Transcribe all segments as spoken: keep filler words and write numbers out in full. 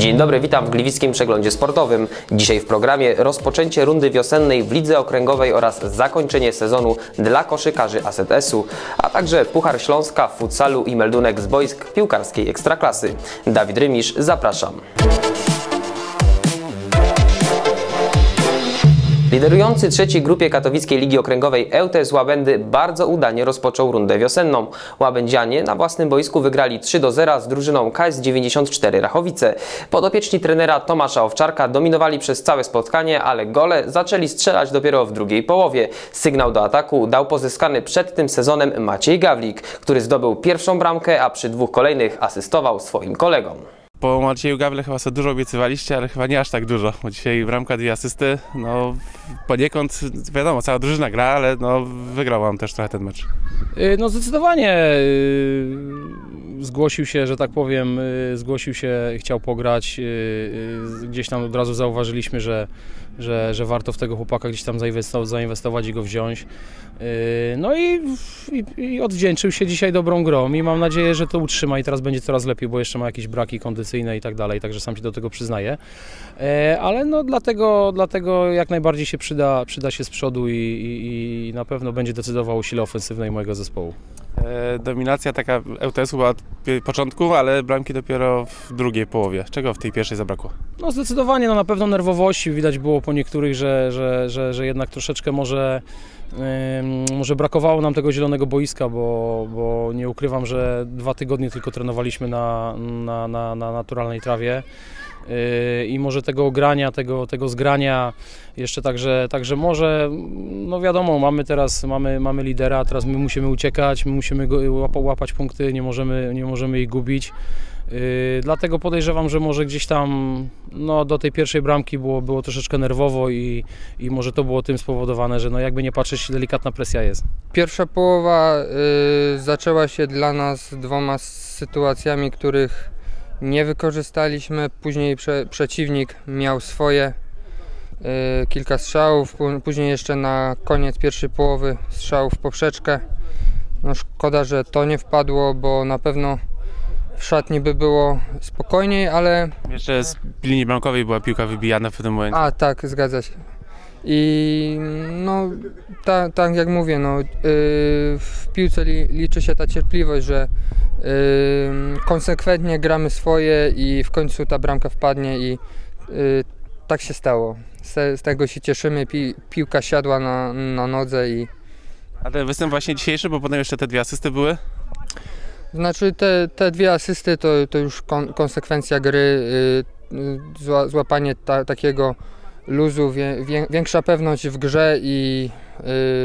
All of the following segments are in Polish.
Dzień dobry, witam w Gliwickim Przeglądzie Sportowym. Dzisiaj w programie rozpoczęcie rundy wiosennej w Lidze Okręgowej oraz zakończenie sezonu dla koszykarzy A Z S-u, a także Puchar Śląska w futsalu i meldunek z boisk piłkarskiej Ekstraklasy. Dawid Rymisz, zapraszam. Liderujący trzeciej grupie katowickiej Ligi Okręgowej ŁTS Łabędy bardzo udanie rozpoczął rundę wiosenną. Łabędzianie na własnym boisku wygrali trzy do zera z drużyną K S dziewięćdziesiąt cztery Rachowice. Podopieczni trenera Tomasza Owczarka dominowali przez całe spotkanie, ale gole zaczęli strzelać dopiero w drugiej połowie. Sygnał do ataku dał pozyskany przed tym sezonem Maciej Gawlik, który zdobył pierwszą bramkę, a przy dwóch kolejnych asystował swoim kolegom. Po Macieju Gawle chyba sobie dużo obiecywaliście, ale chyba nie aż tak dużo, bo dzisiaj bramka, dwie asysty, no poniekąd wiadomo, cała drużyna gra, ale no wygrałam też trochę ten mecz. No zdecydowanie zgłosił się, że tak powiem, zgłosił się, chciał pograć, gdzieś tam od razu zauważyliśmy, że, że, że warto w tego chłopaka gdzieś tam zainwestować i go wziąć. No i, i, i odwdzięczył się dzisiaj dobrą grą i mam nadzieję, że to utrzyma i teraz będzie coraz lepiej, bo jeszcze ma jakieś braki kondycyjne i tak dalej, także sam się do tego przyznaję. Ale no dlatego, dlatego jak najbardziej się przyda, przyda się z przodu i, i, i na pewno będzie decydował o sile ofensywnej mojego zespołu. E, dominacja taka ŁTS-u była od początku, ale bramki dopiero w drugiej połowie. Czego w tej pierwszej zabrakło? No zdecydowanie, no na pewno nerwowości. Widać było po niektórych, że, że, że, że jednak troszeczkę może, yy, może brakowało nam tego zielonego boiska, bo, bo nie ukrywam, że dwa tygodnie tylko trenowaliśmy na, na, na, na naturalnej trawie. I może tego ogrania, tego, tego zgrania jeszcze także, także może, no wiadomo, mamy teraz, mamy, mamy lidera, teraz my musimy uciekać, my musimy go łapać punkty, nie możemy, nie możemy ich gubić. Yy, dlatego podejrzewam, że może gdzieś tam no, do tej pierwszej bramki było, było troszeczkę nerwowo i, i może to było tym spowodowane, że no, jakby nie patrzeć, delikatna presja jest. Pierwsza połowa yy, zaczęła się dla nas dwoma sytuacjami, których nie wykorzystaliśmy, później prze, przeciwnik miał swoje, y, kilka strzałów, później jeszcze na koniec pierwszej połowy strzał w poprzeczkę. No szkoda, że to nie wpadło, bo na pewno w szatni by było spokojniej, ale... Jeszcze z linii bramkowej była piłka wybijana w tym momencie. A tak, zgadza się. I no tak ta, jak mówię, no, yy, w piłce li, liczy się ta cierpliwość, że yy, konsekwentnie gramy swoje i w końcu ta bramka wpadnie i yy, tak się stało. Z, z tego się cieszymy, Pi, piłka siadła na, na nodze i... A ten występ właśnie dzisiejszy, bo potem jeszcze te dwie asysty były? Znaczy te, te dwie asysty to, to już kon, konsekwencja gry, yy, zła, złapanie ta, takiego luzu, wie, wie, większa pewność w grze i yy,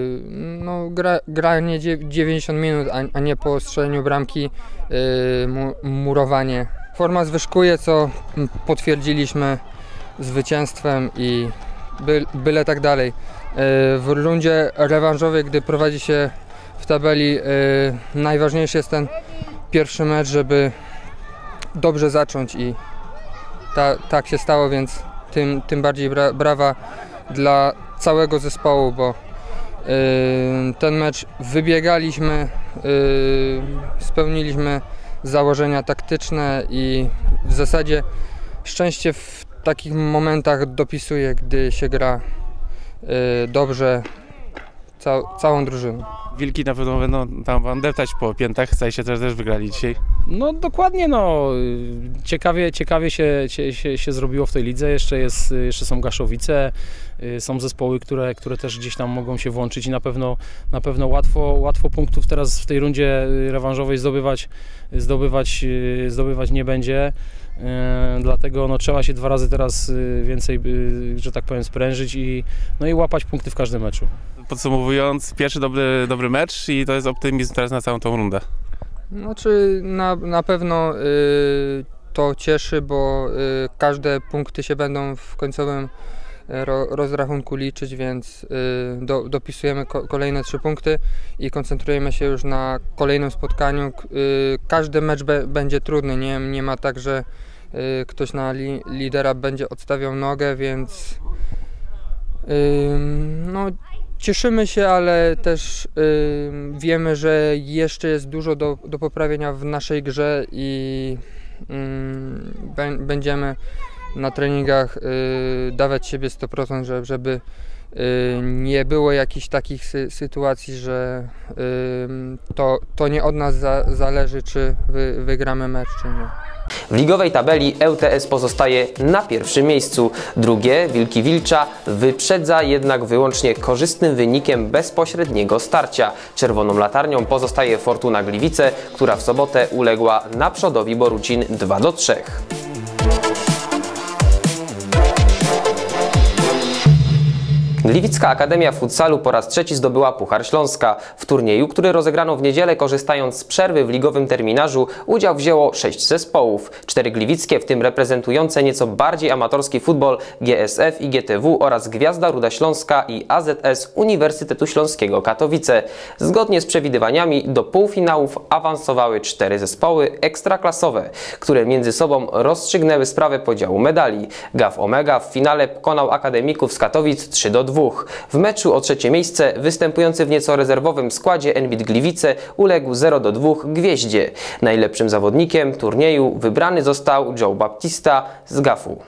no, gra, granie dziewięćdziesiąt minut, a, a nie po strzeleniu bramki yy, mu, murowanie. Forma zwyżkuje, co potwierdziliśmy zwycięstwem i by, byle tak dalej. Yy, w rundzie rewanżowej, gdy prowadzi się w tabeli, yy, najważniejszy jest ten pierwszy mecz, żeby dobrze zacząć i ta, tak się stało, więc Tym, tym bardziej bra, brawa dla całego zespołu, bo y, ten mecz wybiegaliśmy, y, spełniliśmy założenia taktyczne i w zasadzie szczęście w takich momentach dopisuje, gdy się gra y, dobrze ca, całą drużyną. Wilki na pewno będą tam wam deptać po piętach, zdaje się, też, też wygrali dzisiaj. No dokładnie, no ciekawie, ciekawie się, się, się zrobiło w tej lidze, jeszcze, jest, jeszcze są Gaszowice, są zespoły, które, które też gdzieś tam mogą się włączyć i na pewno, na pewno łatwo, łatwo punktów teraz w tej rundzie rewanżowej zdobywać, zdobywać, zdobywać nie będzie. Dlatego no, trzeba się dwa razy teraz więcej, że tak powiem, sprężyć i, no i łapać punkty w każdym meczu. Podsumowując, pierwszy dobry, dobry mecz i to jest optymizm teraz na całą tą rundę. Znaczy na, na pewno y, to cieszy, bo y, każde punkty się będą w końcowym ro, rozrachunku liczyć, więc y, do, dopisujemy ko, kolejne trzy punkty i koncentrujemy się już na kolejnym spotkaniu. Y, każdy mecz be, będzie trudny, nie, nie ma tak, że y, ktoś na li, lidera będzie odstawiał nogę, więc y, no, cieszymy się, ale też y, wiemy, że jeszcze jest dużo do, do poprawienia w naszej grze i mm, będziemy na treningach y, dawać siebie sto procent, żeby, żeby y, nie było jakichś takich sy sytuacji, że y, to, to nie od nas za zależy, czy wy wygramy mecz, czy nie. W ligowej tabeli L T S pozostaje na pierwszym miejscu. Drugie, Wilki Wilcza, wyprzedza jednak wyłącznie korzystnym wynikiem bezpośredniego starcia. Czerwoną latarnią pozostaje Fortuna Gliwice, która w sobotę uległa Naprzodowi Borucin dwa do trzech. Gliwicka Akademia Futsalu po raz trzeci zdobyła Puchar Śląska. W turnieju, który rozegrano w niedzielę, korzystając z przerwy w ligowym terminarzu, udział wzięło sześć zespołów. Cztery gliwickie, w tym reprezentujące nieco bardziej amatorski futbol G S F i G T W oraz Gwiazda Ruda Śląska i A Z S Uniwersytetu Śląskiego Katowice. Zgodnie z przewidywaniami do półfinałów awansowały cztery zespoły ekstraklasowe, które między sobą rozstrzygnęły sprawę podziału medali. G A F Omega w finale pokonał Akademików z Katowic trzy do dwóch. W meczu o trzecie miejsce występujący w nieco rezerwowym składzie N B I T Gliwice uległ zero do dwóch Gwieździe. Najlepszym zawodnikiem turnieju wybrany został Joe Baptista z G A F-u.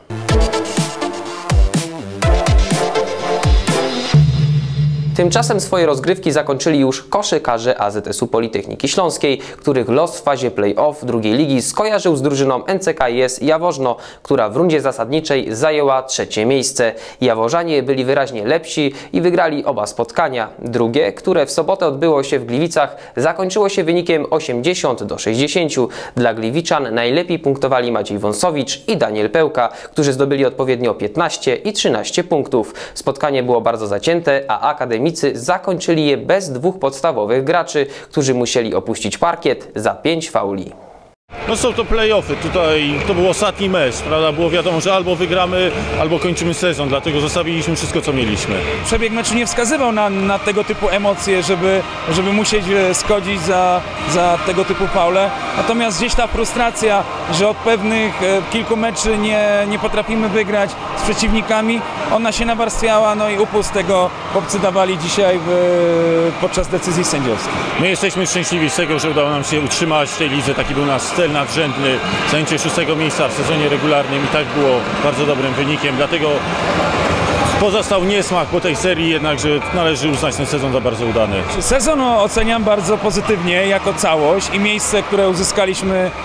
Tymczasem swoje rozgrywki zakończyli już koszykarze A Z S-u Politechniki Śląskiej, których los w fazie play-off drugiej ligi skojarzył z drużyną N C K I S Jaworzno, która w rundzie zasadniczej zajęła trzecie miejsce. Jaworzanie byli wyraźnie lepsi i wygrali oba spotkania. Drugie, które w sobotę odbyło się w Gliwicach, zakończyło się wynikiem osiemdziesiąt do sześćdziesięciu. Dla Gliwiczan najlepiej punktowali Maciej Wąsowicz i Daniel Pełka, którzy zdobyli odpowiednio piętnaście i trzynaście punktów. Spotkanie było bardzo zacięte, a Akademia zakończyli je bez dwóch podstawowych graczy, którzy musieli opuścić parkiet za pięć fauli. No są to play-offy, tutaj to był ostatni mecz, prawda? Było wiadomo, że albo wygramy, albo kończymy sezon, dlatego zostawiliśmy wszystko, co mieliśmy. Przebieg meczu nie wskazywał na, na tego typu emocje, żeby, żeby musieć schodzić za, za tego typu faule. Natomiast gdzieś ta frustracja, że od pewnych e, kilku meczy nie, nie potrafimy wygrać z przeciwnikami, ona się nawarstwiała, no i upust tego chłopcy dawali dzisiaj w, podczas decyzji sędziowskich. My jesteśmy szczęśliwi z tego, że udało nam się utrzymać w tej lidze, taki był nasz cel nadrzędny, zajęcie szóstego miejsca w sezonie regularnym i tak było bardzo dobrym wynikiem, dlatego pozostał niesmak po tej serii, jednakże należy uznać ten sezon za bardzo udany. Sezon oceniam bardzo pozytywnie jako całość i miejsce, które uzyskaliśmy e,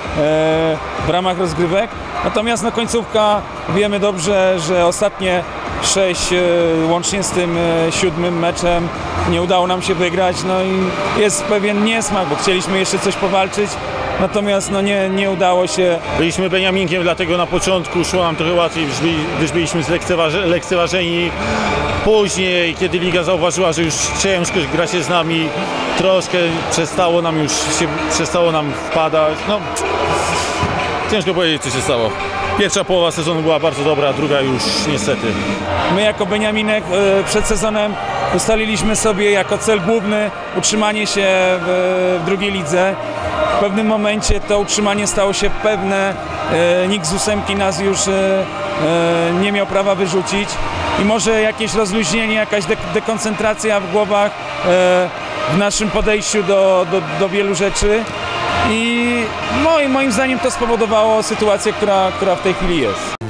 w ramach rozgrywek. Natomiast no, końcówka, wiemy dobrze, że ostatnie sześć, e, łącznie z tym e, siódmym meczem, nie udało nam się wygrać. No i jest pewien niesmak, bo chcieliśmy jeszcze coś powalczyć. Natomiast no nie, nie udało się. Byliśmy Beniaminkiem, dlatego na początku szło nam trochę łatwiej, gdyż byliśmy lekceważeni. Później, kiedy liga zauważyła, że już ciężko gra się z nami, troszkę przestało nam już się, przestało nam wpadać. No, ciężko powiedzieć, co się stało. Pierwsza połowa sezonu była bardzo dobra, druga już niestety. My jako Beniaminek przed sezonem ustaliliśmy sobie jako cel główny utrzymanie się w, w drugiej lidze. W pewnym momencie to utrzymanie stało się pewne, nikt z ósemki nas już nie miał prawa wyrzucić i może jakieś rozluźnienie, jakaś dekoncentracja w głowach w naszym podejściu do, do, do wielu rzeczy i moim, moim zdaniem to spowodowało sytuację, która, która w tej chwili jest.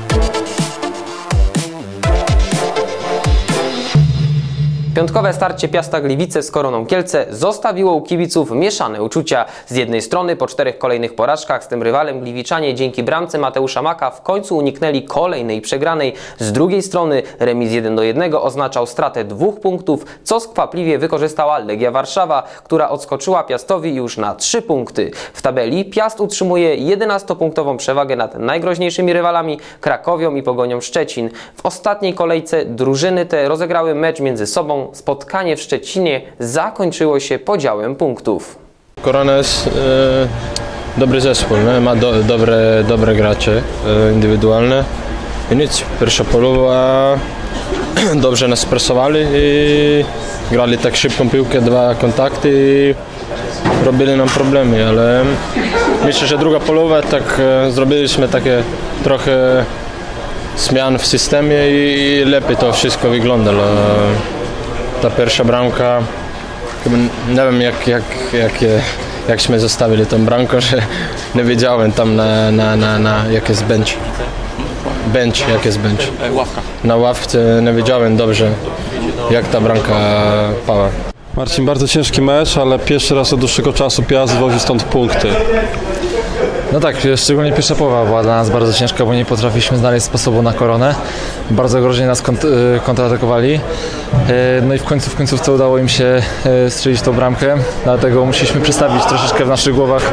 Piątkowe starcie Piasta Gliwice z Koroną Kielce zostawiło u kibiców mieszane uczucia. Z jednej strony po czterech kolejnych porażkach z tym rywalem gliwiczanie dzięki bramce Mateusza Maka w końcu uniknęli kolejnej przegranej. Z drugiej strony remis jeden do jednego oznaczał stratę dwóch punktów, co skwapliwie wykorzystała Legia Warszawa, która odskoczyła Piastowi już na trzy punkty. W tabeli Piast utrzymuje jedenastopunktową przewagę nad najgroźniejszymi rywalami Krakowią i Pogonią Szczecin. W ostatniej kolejce drużyny te rozegrały mecz między sobą. Spotkanie w Szczecinie zakończyło się podziałem punktów. Korona jest e, dobry zespół, nie? Ma do, dobre, dobre gracze e, indywidualne. I nic, pierwsza połowa dobrze nas presowali i grali tak szybką piłkę, dwa kontakty i robili nam problemy, ale myślę, że druga połowa tak e, zrobiliśmy takie trochę zmian w systemie i lepiej to wszystko wyglądało. Ta pierwsza bramka, nie wiem jak, jak, jak, jakśmy zostawili tą bramkę, że nie wiedziałem tam na, na, na, na jak jest bench. Bench, jak jest bench. Ławka. Na ławce nie wiedziałem dobrze, jak ta bramka pała. Marcin, bardzo ciężki mecz, ale pierwszy raz od dłuższego czasu Piast wywozi stąd punkty. No tak, szczególnie pierwsza połowa była dla nas bardzo ciężka, bo nie potrafiliśmy znaleźć sposobu na koronę. Bardzo groźnie nas kont kontratakowali. No i w końcu w końcówce udało im się strzelić tą bramkę, dlatego musieliśmy przestawić troszeczkę w naszych głowach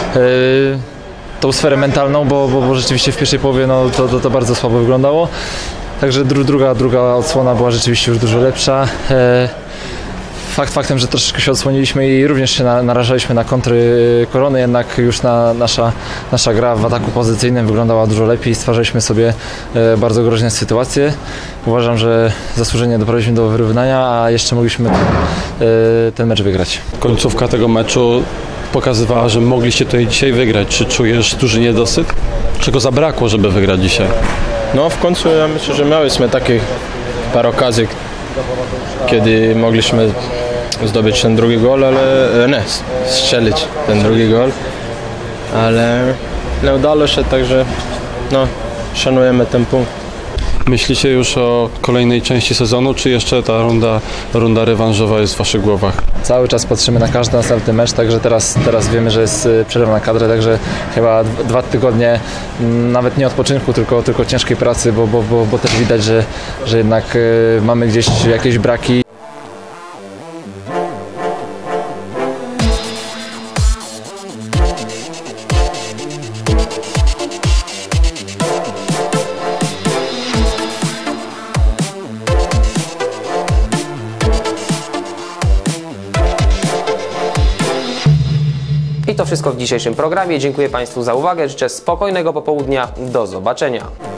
tą sferę mentalną, bo, bo, bo rzeczywiście w pierwszej połowie no, to, to, to bardzo słabo wyglądało. Także dru druga, druga odsłona była rzeczywiście już dużo lepsza. Fakt faktem, że troszeczkę się odsłoniliśmy i również się na, narażaliśmy na kontry Korony, jednak już na, nasza, nasza gra w ataku pozycyjnym wyglądała dużo lepiej, stwarzaliśmy sobie e, bardzo groźne sytuacje. Uważam, że zasłużenie doprowadziliśmy do wyrównania, a jeszcze mogliśmy ten, e, ten mecz wygrać. Końcówka tego meczu pokazywała, że mogliście tutaj dzisiaj wygrać. Czy czujesz duży niedosyt? Czego zabrakło, żeby wygrać dzisiaj? No w końcu ja myślę, że mieliśmy takich parę okazji, kiedy mogliśmy zdobyć ten drugi gol, ale nie, strzelić ten drugi gol, ale nie udało się, także no, szanujemy ten punkt. Myślicie już o kolejnej części sezonu, czy jeszcze ta runda, runda rewanżowa jest w waszych głowach? Cały czas patrzymy na każdy następny mecz, także teraz, teraz wiemy, że jest przerwa na kadrę, także chyba dwa tygodnie nawet nie odpoczynku, tylko, tylko ciężkiej pracy, bo, bo, bo, bo też widać, że, że jednak mamy gdzieś jakieś braki. I to wszystko w dzisiejszym programie. Dziękuję Państwu za uwagę. Życzę spokojnego popołudnia. Do zobaczenia.